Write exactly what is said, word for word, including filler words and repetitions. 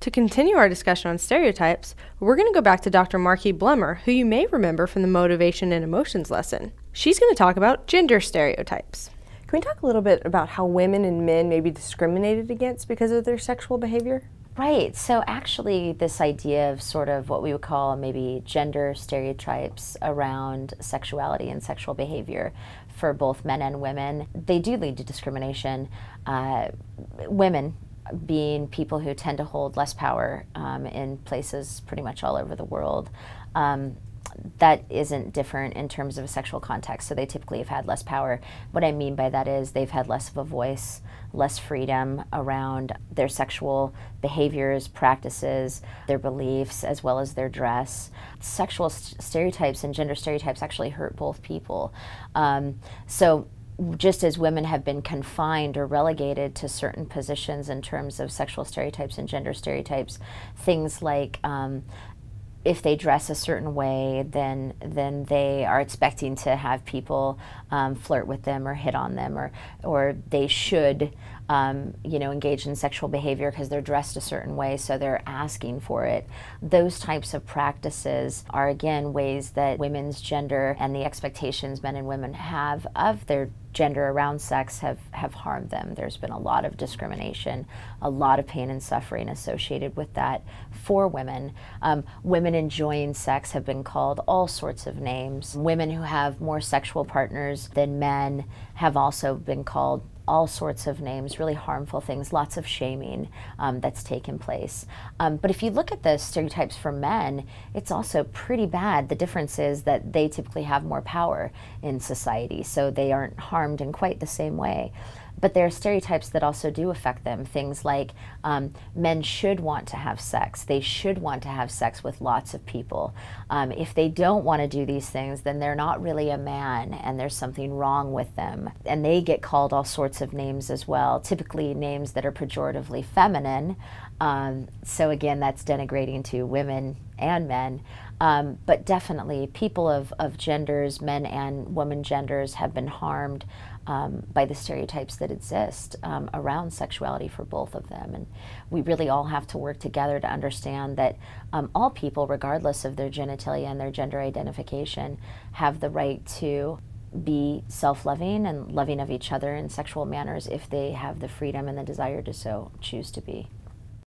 To continue our discussion on stereotypes, we're going to go back to Doctor Marquis Blemmer, who you may remember from the Motivation and Emotions lesson. She's going to talk about gender stereotypes. Can we talk a little bit about how women and men may be discriminated against because of their sexual behavior? Right. So actually this idea of sort of what we would call maybe gender stereotypes around sexuality and sexual behavior for both men and women, they do lead to discrimination. Uh, women being people who tend to hold less power um, in places pretty much all over the world. Um, that isn't different in terms of a sexual context, so they typically have had less power. What I mean by that is they've had less of a voice, less freedom around their sexual behaviors, practices, their beliefs, as well as their dress. Sexual st- stereotypes and gender stereotypes actually hurt both people. Um, so just as women have been confined or relegated to certain positions in terms of sexual stereotypes and gender stereotypes, things like um, if they dress a certain way, then then they are expecting to have people um, flirt with them or hit on them, or or they should um, you know engage in sexual behavior because they're dressed a certain way, so they're asking for it. Those types of practices are again ways that women's gender and the expectations men and women have of their gender around sex have, have harmed them. There's been a lot of discrimination, a lot of pain and suffering associated with that for women. Um, women enjoying sex have been called all sorts of names. Women who have more sexual partners than men have also been called all sorts of names, really harmful things, lots of shaming um, that's taken place. Um, but if you look at the stereotypes for men, it's also pretty bad. The difference is that they typically have more power in society, so they aren't harmed in quite the same way. But there are stereotypes that also do affect them. Things like um, men should want to have sex. They should want to have sex with lots of people. Um, if they don't want to do these things, then they're not really a man and there's something wrong with them. And they get called all sorts of names as well, typically names that are pejoratively feminine. Um, so again, that's denigrating to women and men. Um, but definitely people of, of genders, men and women genders, have been harmed um, by the stereotypes that exist um, around sexuality for both of them. And we really all have to work together to understand that um, all people, regardless of their genitalia and their gender identification, have the right to be self-loving and loving of each other in sexual manners if they have the freedom and the desire to so choose to be.